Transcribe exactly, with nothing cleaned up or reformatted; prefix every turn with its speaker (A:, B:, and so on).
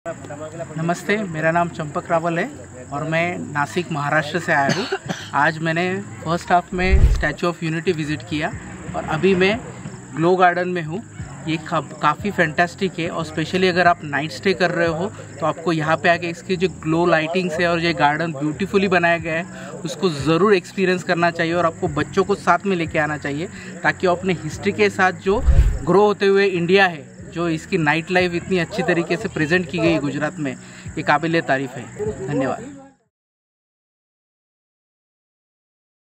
A: नमस्ते, मेरा नाम चंपक रावल है और मैं नासिक महाराष्ट्र से आया हूँ। आज मैंने फर्स्ट हाफ में स्टैचू ऑफ यूनिटी विज़िट किया और अभी मैं ग्लो गार्डन में हूँ। ये काफ़ी फैंटास्टिक है और स्पेशली अगर आप नाइट स्टे कर रहे हो तो आपको यहाँ पे आके इसकी जो ग्लो लाइटिंग्स है और ये गार्डन ब्यूटीफुली बनाया गया है उसको ज़रूर एक्सपीरियंस करना चाहिए और आपको बच्चों को साथ में लेके आना चाहिए ताकि वो अपने हिस्ट्री के साथ जो ग्रो होते हुए इंडिया है, जो इसकी नाइट लाइफ इतनी अच्छी तरीके से प्रेजेंट की गई गुजरात में, ये काबिल तारीफ़ है। धन्यवाद।